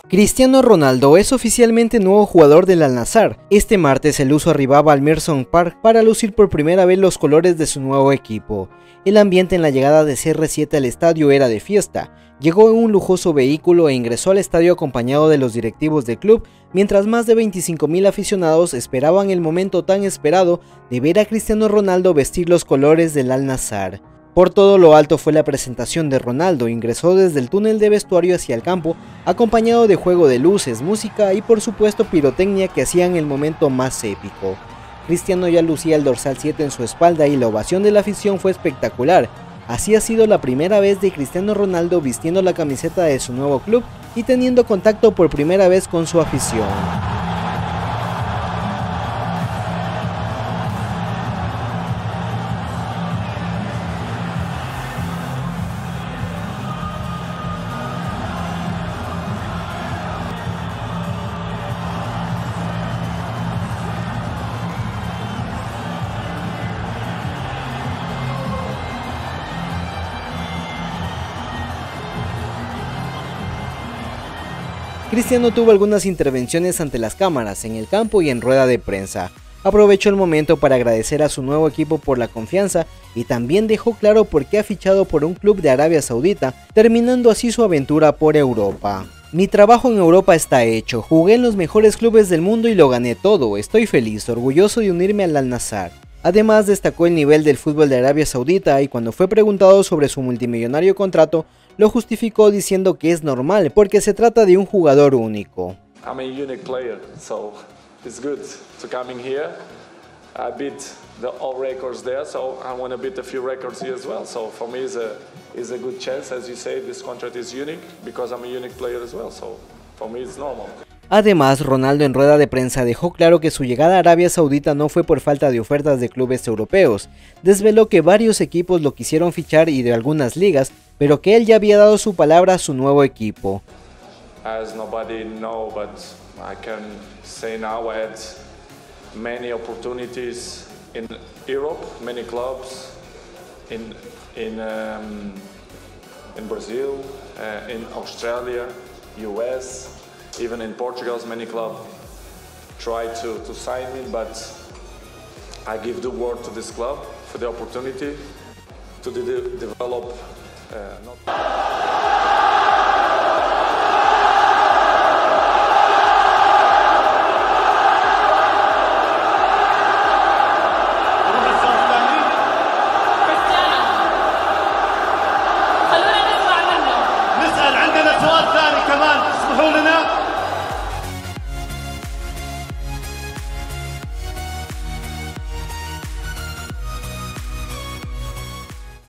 Cristiano Ronaldo es oficialmente nuevo jugador del Al-Nassr. Este martes el luso arribaba al Merson Park para lucir por primera vez los colores de su nuevo equipo. El ambiente en la llegada de CR7 al estadio era de fiesta. Llegó en un lujoso vehículo e ingresó al estadio acompañado de los directivos del club, mientras más de 25.000 aficionados esperaban el momento tan esperado de ver a Cristiano Ronaldo vestir los colores del Al-Nassr. Por todo lo alto fue la presentación de Ronaldo. Ingresó desde el túnel de vestuario hacia el campo, acompañado de juego de luces, música y por supuesto pirotecnia que hacían el momento más épico. Cristiano ya lucía el dorsal 7 en su espalda y la ovación de la afición fue espectacular. Así ha sido la primera vez de Cristiano Ronaldo vistiendo la camiseta de su nuevo club y teniendo contacto por primera vez con su afición. Cristiano tuvo algunas intervenciones ante las cámaras, en el campo y en rueda de prensa. Aprovechó el momento para agradecer a su nuevo equipo por la confianza y también dejó claro por qué ha fichado por un club de Arabia Saudita, terminando así su aventura por Europa. Mi trabajo en Europa está hecho, jugué en los mejores clubes del mundo y lo gané todo, estoy feliz, orgulloso de unirme al Al-Nassr. Además destacó el nivel del fútbol de Arabia Saudita y cuando fue preguntado sobre su multimillonario contrato, lo justificó diciendo que es normal porque se trata de un jugador único. I'm a unique player, so it's good to coming here. I beat all records there, so I want to beat a few records here as well. So for me, it's a good chance, as you say. This contract is unique because I'm a unique player as well. So for me, it's normal. Además, Ronaldo en rueda de prensa dejó claro que su llegada a Arabia Saudita no fue por falta de ofertas de clubes europeos. Desveló que varios equipos lo quisieron fichar y de algunas ligas, pero que él ya había dado su palabra a su nuevo equipo. As nobody know, but I can say now I had many opportunities in Europe, many clubs in Brazil, in Australia, US. Even in Portugal, many clubs try to sign me, but I give the word to this club for the opportunity to develop. خلونا نسمع منه. نسأل عندنا سؤال ثاني كمان تسمحوا لنا؟